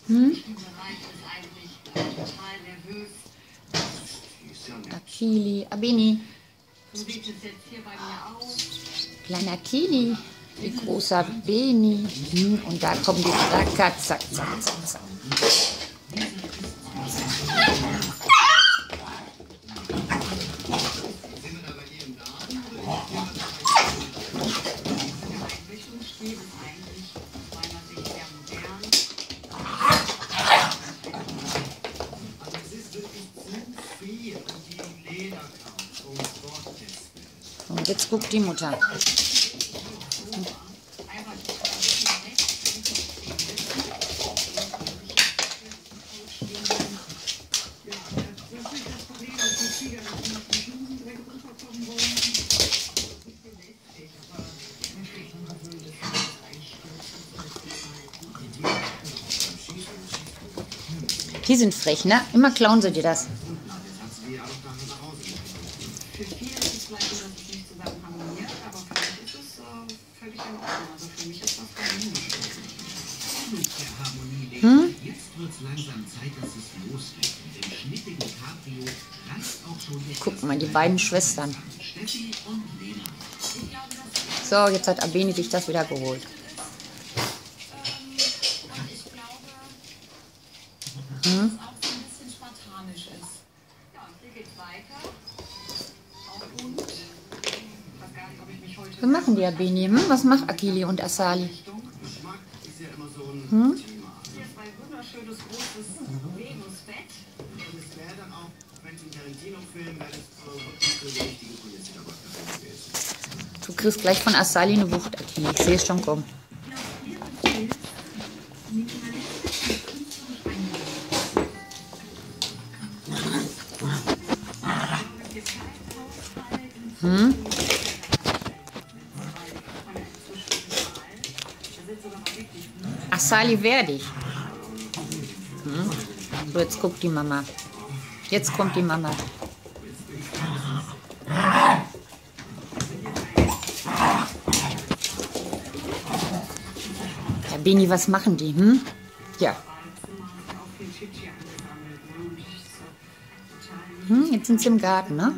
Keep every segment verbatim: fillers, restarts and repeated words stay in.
Hm? Akili, Abeni. Kleiner Akili. Wie großer Beni. Hm, und da kommen die Racker. Zack, zack, zack, zack. Und jetzt guckt die Mutter. Die sind frech, ne? Immer klauen sie dir das. Hm? Guck mal, die beiden Schwestern. So, jetzt hat Abeni sich das wieder geholt. Hm? Was machen die, Abeni? Hm? Was macht Akili und Asali? Hm? Du kriegst gleich von Asali eine Wucht, Akili. Ich sehe es schon kommen. Hm? Asali, wehr dich. Hm? So, jetzt guckt die Mama. Jetzt kommt die Mama. Ja, Beni, was machen die? Hm? Ja. Hm, jetzt sind sie im Garten, ne?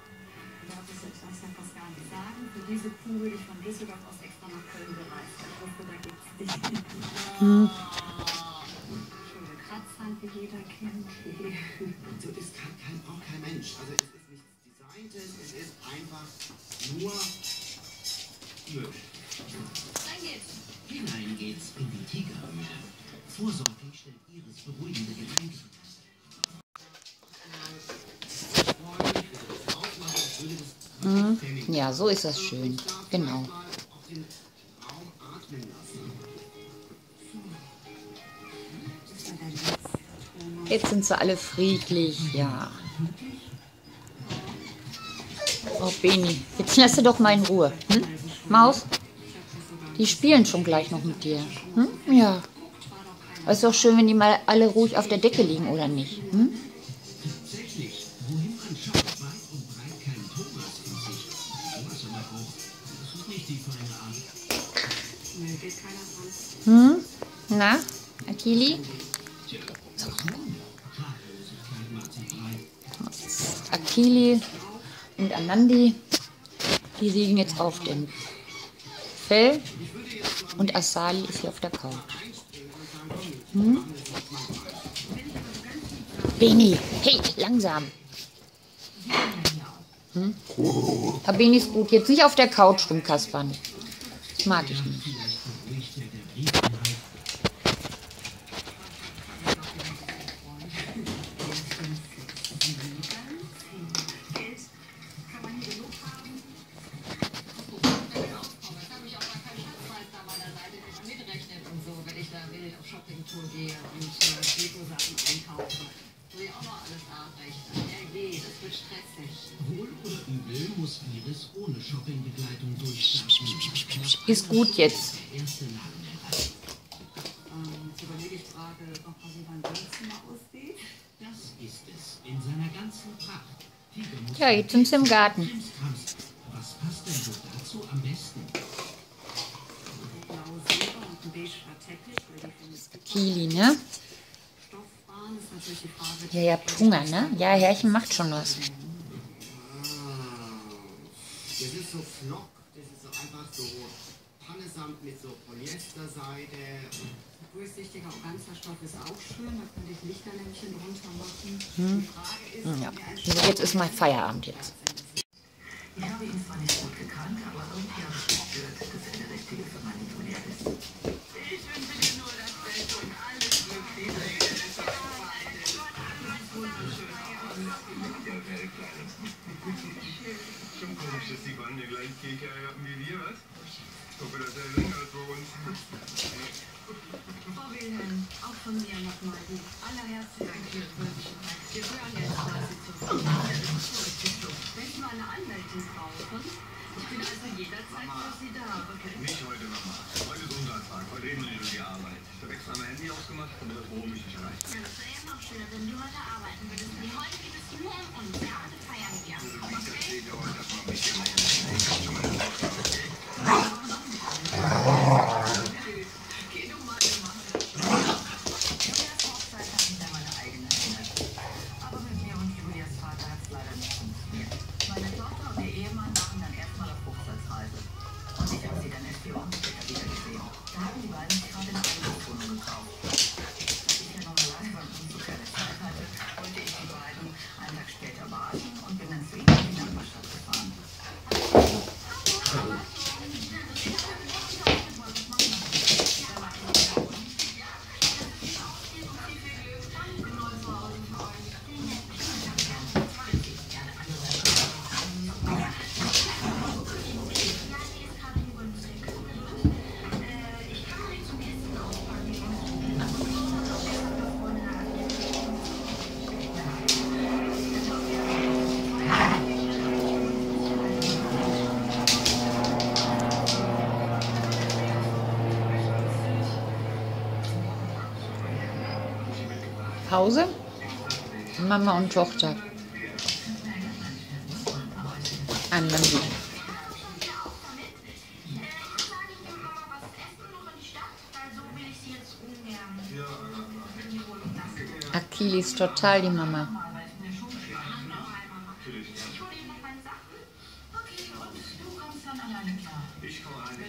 Hm. Das kann, kann auch kein Mensch. Also es ist nichts Designtes, es ist einfach nur möglich. Hinein geht's in die Tigerhöhle. Vorsorglich stellt Iris beruhigende Getränke. Hm. Ja, so ist das schön. Genau. Jetzt sind sie alle friedlich, ja. Oh, Beni, jetzt lass sie doch mal in Ruhe. Hm? Maus? Die spielen schon gleich noch mit dir. Hm? Ja. Aber ist doch schön, wenn die mal alle ruhig auf der Decke liegen, oder nicht? Hm? Hm? Na, Akili? Akili und Anandi, die liegen jetzt auf dem Fell und Asali ist hier auf der Couch. Hm? Beni, hey, langsam. Hm? Aber Beni ist gut, jetzt nicht auf der Couch rumkaspern. Das mag ich nicht. Ist gut jetzt. Ja, jetzt sind sie im Garten. Was passt denn so dazu am besten? Kili, ne? Ja, ja, Hunger, ne? Ja, Herrchen macht schon was. Das ist so Flock, das ist so einfach so Pannesamt mit so Polyesterseide. Durchsichtiger Organzerstoff ist auch schön, da könnte ich Lichterlämpchen drunter machen. Hm. Die Frage ist, Ja. Also jetzt ist mal Feierabend jetzt. Ich habe ihn zwar nicht gut gekannt, aber irgendwie habe ich gespürt, dass er der Richtige für meine Julia ist. Ich wünsche dir nur das Beste und alles Glück, diese Ehe ist auf beide. Wunderschön aus. Schon komisch, dass die beiden gleich Keke heiraten wie wir, was? Ich hoffe, das ist länger als bei uns. Frau Wilhelm, auch von mir nochmal die allerherzlichsten Glückwünsche. Wir hören jetzt, was Sie zur Familie ist. Wenn Sie mal eine Anwältin brauchen, ich bin also jederzeit für Sie da. Nicht heute, Mama. Heute ist unser Tag. Heute reden wir über die Arbeit. Ich habe extra mein Handy ausgemacht, damit das Büro mich nicht erreicht. Ja, das wäre ja noch schöner, wenn du heute arbeiten würdest. Denn heute geht es nur um uns. Ja, heute feiern wir. Das steht ja heute erstmal ein bisschen mehr. Ich habe schon meine Tochter, okay? Geh du mal, Mann. Julias Hochzeit hat mich an meine eigene erinnert. Aber mit mir und Julias Vater hat es leider nicht funktioniert. Meine Tochter und ihr Ehemann waren dann erstmal auf Hochzeitsreise. Und ich habe sie dann erst vier Wochen später wieder gesehen. Da hatten die beiden sich gerade eine Eigentumswohnung gekauft. Da ich ja noch alleine beim Umzug keine Zeit hatte, wollte ich die beiden einen Tag später warten und bin dann zu ihnen in die Nachbarstadt gefahren. Pause. Mama und Tochter. An dann wieder. Akili ist total die Mama. Ich komme rein.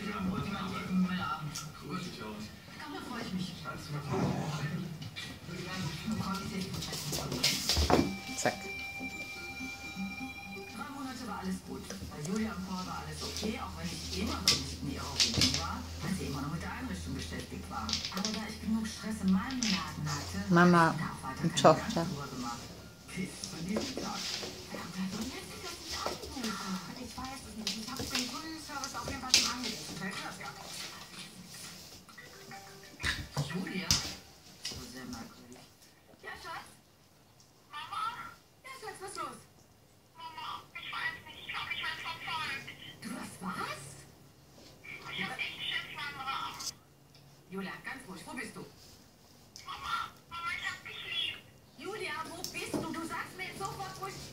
Grüß dich aus. Da freue ich mich. Zack. Drei Monate war alles gut. Bei Julia und Paul war alles okay, auch wenn ich immer noch nicht in ihrer Wohnung war, weil sie immer noch mit der Einrichtung beschäftigt waren. Aber da ich genug Stress in meinem Laden hatte, Mama habe ich da auch weiter und keine Tochter. Gedanken drüber gemacht. Bis zu diesem Tag. Ich weiß es nicht. Ich habe den Kundenservice auf jeden Fall schon angerufen. Fällt dir das ja aus? Julia? So sehr merkwürdig. Ja, Schatz? Mama? Ja, Schatz, was ist los? Mama, ich weiß nicht. Ich glaube, ich werde verfolgt. Du hast was? Ich habe echt Schiss, Mama. Julia, ganz ruhig, wo bist du? Mama, Mama, ich hab dich lieb. Julia, wo bist du? Du sagst mir jetzt sofort, wo ich...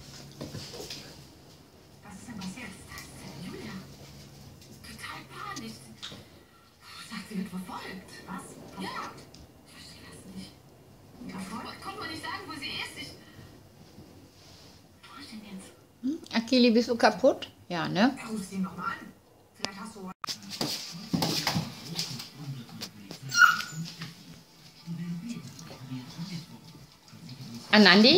Was ist denn passiert? Was ist das denn, Julia? Total panisch. Sagt, sie wird verfolgt. Was? Ja. Ich verstehe das nicht. Verfolgt? Konnte man nicht sagen, wo sie ist. Ich... Wo ist denn jetzt? Hm? Akili, bist du kaputt? Ja, ne? Ruf sie noch mal an. Vielleicht hast du... Anandi?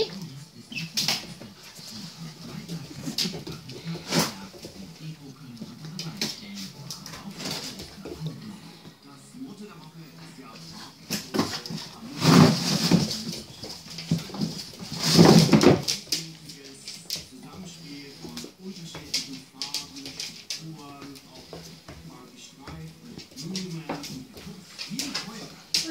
Zusammenspiel von unterschiedlichen Farben, Strukturen, auch mal Streifen, Blumen und wie ein Feuer.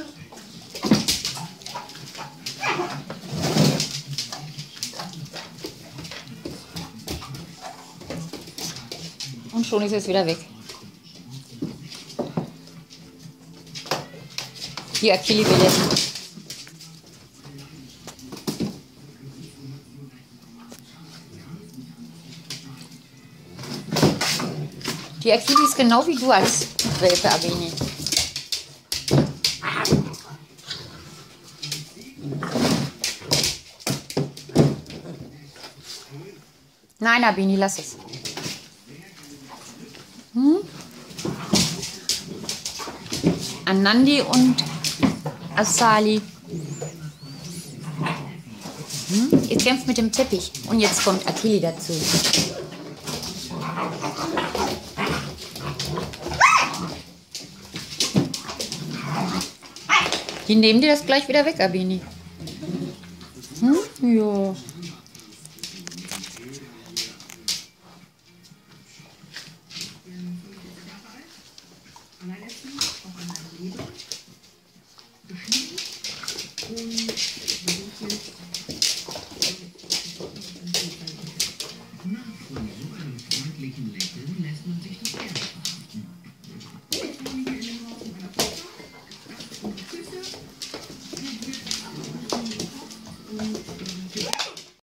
Und schon ist es wieder weg. Die Akili will jetzt. Die Akili ist genau wie du als Welpe, Aveni. Nein, Abini, lass es. Hm? Anandi und Asali. Hm? Ihr kämpft mit dem Teppich. Und jetzt kommt Akili dazu. Die nehmen dir das gleich wieder weg, Abini. Hm? Ja.